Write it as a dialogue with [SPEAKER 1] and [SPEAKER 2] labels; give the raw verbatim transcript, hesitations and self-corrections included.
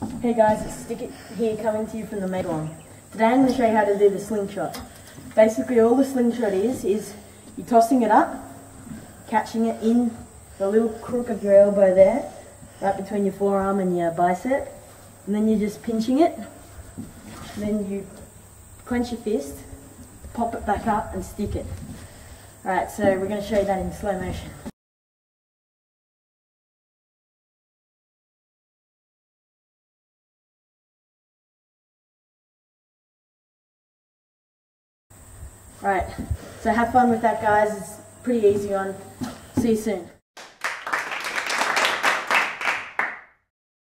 [SPEAKER 1] Hey guys, it's Stick It here coming to you from the Megalon. Today I'm going to show you how to do the slingshot. Basically all the slingshot is, is you're tossing it up, catching it in the little crook of your elbow there, right between your forearm and your bicep, and then you're just pinching it, and then you clench your fist, pop it back up and stick it. Alright, so we're going to show you that in slow motion. Alright, so have fun with that guys, it's pretty easy on. See you soon.